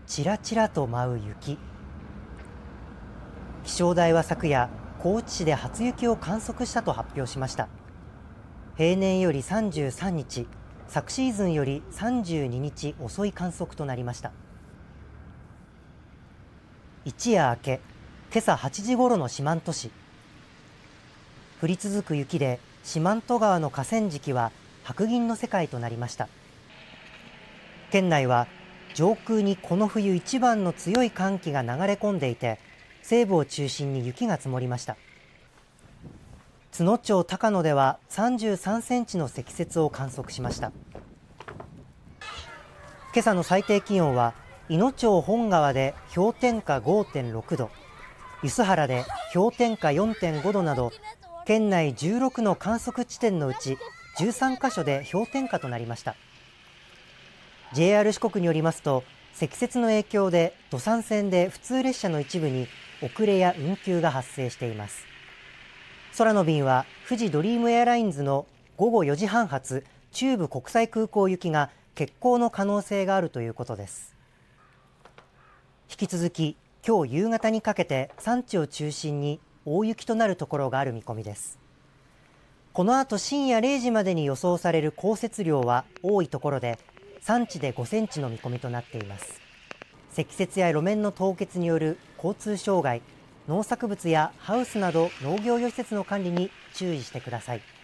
ちらちらと舞う雪。気象台は昨夜、高知市で初雪を観測したと発表しました。平年より33日、昨シーズンより32日遅い観測となりました。一夜明け、今朝8時ごろの四万十市。降り続く雪で四万十川の河川敷は白銀の世界となりました。県内は上空にこの冬一番の強い寒気が流れ込んでいて、西部を中心に雪が積もりました。津野町高野では33センチの積雪を観測しました。今朝の最低気温は、伊野町本川で氷点下 5.6 度、梼原で氷点下 4.5 度など、県内16の観測地点のうち13カ所で氷点下となりました。JR 四国によりますと、積雪の影響で土山線で普通列車の一部に遅れや運休が発生しています。空の便は富士ドリームエアラインズの午後4時半発中部国際空港行きが欠航の可能性があるということです。引き続き今日夕方にかけて山地を中心に大雪となるところがある見込みです。この後深夜0時までに予想される降雪量は多いところで山地で5センチの見込みとなっています。積雪や路面の凍結による交通障害、農作物やハウスなど農業用施設の管理に注意してください。